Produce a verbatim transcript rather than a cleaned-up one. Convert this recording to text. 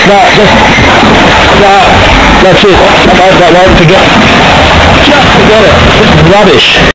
No, just, no, that's it. That, that won't forget. Just forget it. This is rubbish.